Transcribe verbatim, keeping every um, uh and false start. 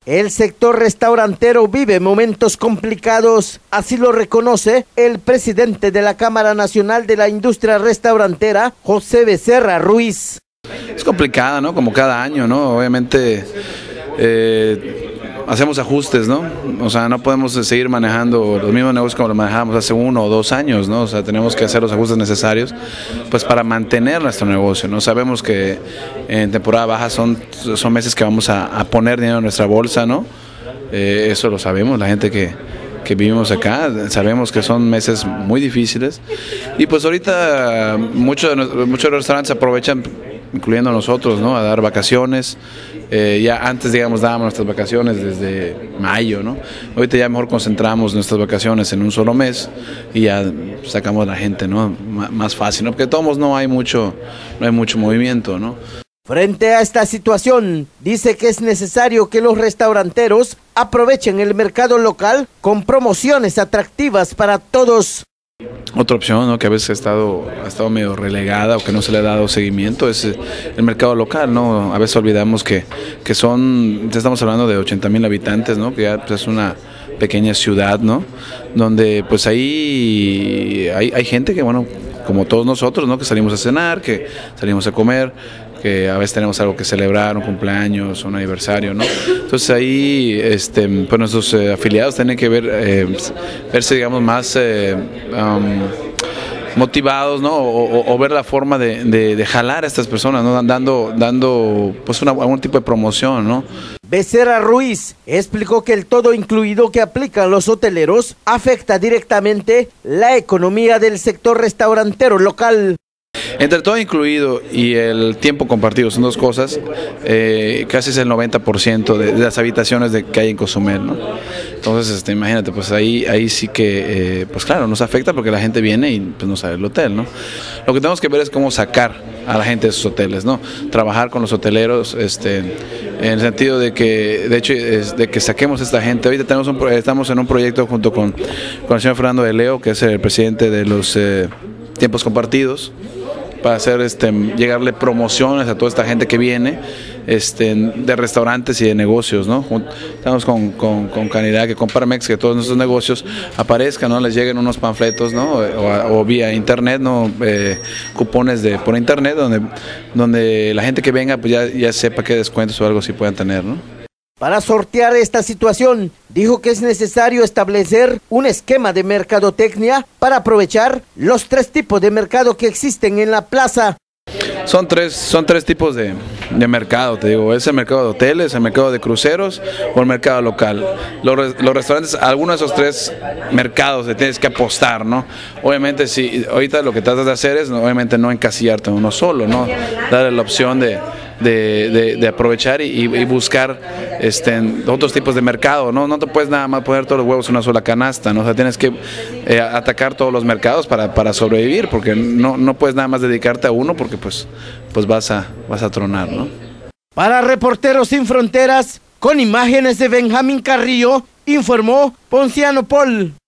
El sector restaurantero vive momentos complicados, así lo reconoce el presidente de la Cámara Nacional de la Industria Restaurantera, José Becerra Ruiz. Es complicada, ¿no? Como cada año, ¿no? Obviamente eh, hacemos ajustes, ¿no? O sea, no podemos seguir manejando los mismos negocios como los manejábamos hace uno o dos años, ¿no? O sea, tenemos que hacer los ajustes necesarios pues para mantener nuestro negocio, ¿no? Sabemos que en temporada baja son, son meses que vamos a, a poner dinero en nuestra bolsa, ¿no? Eh, eso lo sabemos, la gente que, que vivimos acá, sabemos que son meses muy difíciles y pues ahorita muchos, muchos restaurantes aprovechan, incluyendo nosotros, ¿no? A dar vacaciones. Eh, ya antes, digamos, dábamos nuestras vacaciones desde mayo, ¿no? Ahorita ya mejor concentramos nuestras vacaciones en un solo mes y ya sacamos a la gente, ¿no? M- más fácil, ¿no? Porque de todos modos no hay mucho, no hay mucho movimiento, ¿no? Frente a esta situación, dice que es necesario que los restauranteros aprovechen el mercado local con promociones atractivas para todos. Otra opción, ¿no? Que a veces ha estado, ha estado medio relegada o que no se le ha dado seguimiento es el mercado local, ¿no? A veces olvidamos que, que son, ya estamos hablando de ochenta mil habitantes, ¿no? Que ya pues, es una pequeña ciudad, ¿no? Donde pues ahí hay, hay gente que, bueno, como todos nosotros, ¿no? Que salimos a cenar, que salimos a comer, que a veces tenemos algo que celebrar, un cumpleaños, un aniversario, ¿no? Entonces ahí este, pues nuestros eh, afiliados tienen que ver, eh, verse, digamos, más eh, um, motivados, ¿no? O, o, o ver la forma de, de, de jalar a estas personas, ¿no? Dando, dando pues una, algún tipo de promoción, ¿no? Becerra Ruiz explicó que el todo incluido que aplican los hoteleros afecta directamente la economía del sector restaurantero local. Entre todo incluido y el tiempo compartido, son dos cosas, eh, casi es el noventa por ciento de, de las habitaciones de, que hay en Cozumel, ¿no? Entonces, este, imagínate, pues ahí, ahí sí que, eh, pues claro, nos afecta porque la gente viene y pues no sale el hotel, ¿no? Lo que tenemos que ver es cómo sacar a la gente de sus hoteles, ¿no? Trabajar con los hoteleros, este, en el sentido de que, de hecho, es de que saquemos a esta gente. Ahorita tenemos un, estamos en un proyecto junto con, con el señor Fernando de Leo, que es el presidente de los eh, tiempos compartidos, para hacer este llegarle promociones a toda esta gente que viene este, de restaurantes y de negocios, ¿no? Estamos con, con, con Canidad, que con Parmex, que todos nuestros negocios aparezcan, ¿no? Les lleguen unos panfletos, ¿no? O, o vía internet, ¿no? Eh, cupones de por internet donde, donde la gente que venga pues ya, ya sepa qué descuentos o algo así puedan tener, ¿no? Para sortear esta situación, dijo que es necesario establecer un esquema de mercadotecnia para aprovechar los tres tipos de mercado que existen en la plaza. Son tres, son tres tipos de, de mercado, te digo, es el mercado de hoteles, el mercado de cruceros o el mercado local. Los, los restaurantes, algunos de esos tres mercados le tienes que apostar, ¿no? Obviamente, si ahorita lo que tratas de hacer es, obviamente, no encasillarte en uno solo, ¿no? Darle la opción de, de, de, de aprovechar y, y buscar este, otros tipos de mercado, ¿no? No te puedes nada más poner todos los huevos en una sola canasta, ¿no? O sea, tienes que eh, atacar todos los mercados para, para sobrevivir, porque no, no puedes nada más dedicarte a uno, porque pues pues vas a, vas a tronar, ¿no? Para Reporteros Sin Fronteras, con imágenes de Benjamín Carrillo, informó Ponciano Paul.